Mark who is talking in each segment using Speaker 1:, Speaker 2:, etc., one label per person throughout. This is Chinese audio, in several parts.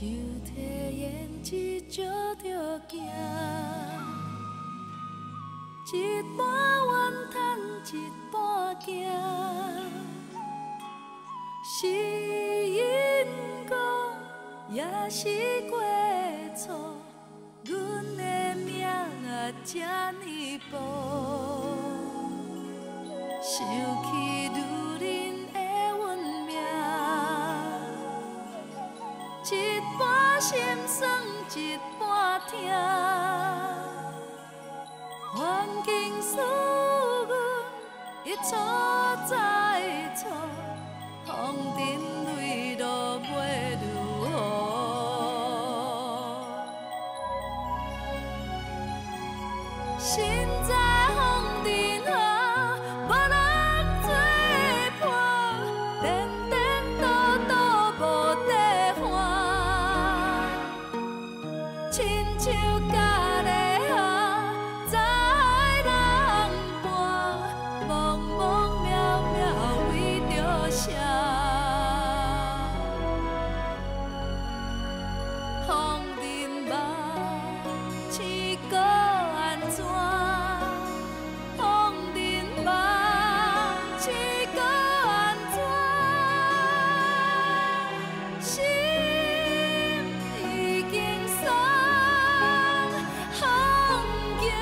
Speaker 1: 手提胭脂照着行，一半怨叹一半惊，是因果也是过错，阮的命啊这呢薄，想起女人的运命。一半心酸，一半痛，环境使阮一错再错，风尘泪落袂如雨，身在风尘下，无人作伴，颠颠倒倒无地番，亲像咖喱虾，早海人伴，茫茫渺渺为着啥？风尘梦，天搁安怎？风尘梦，天搁安怎？心已经送风行。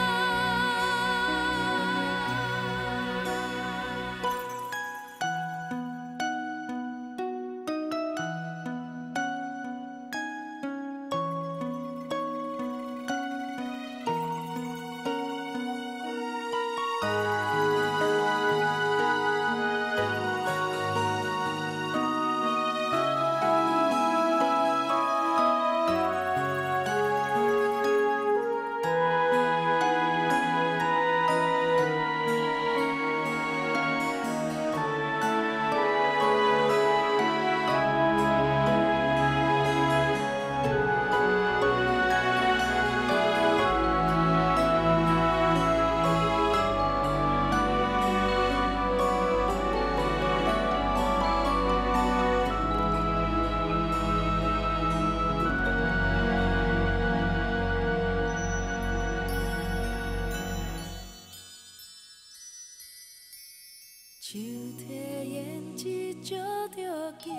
Speaker 1: 手提胭脂照着行，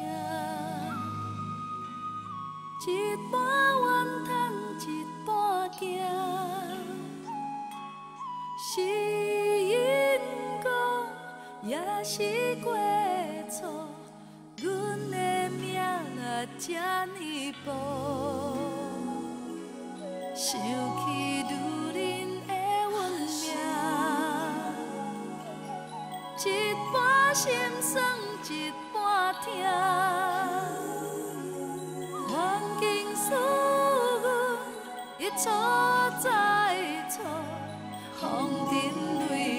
Speaker 1: 一半怨叹一半惊，是因果也是过错，阮的命啊这呢薄，想起女人的运命。一半心酸，一半痛，环境使阮一错再错，风尘泪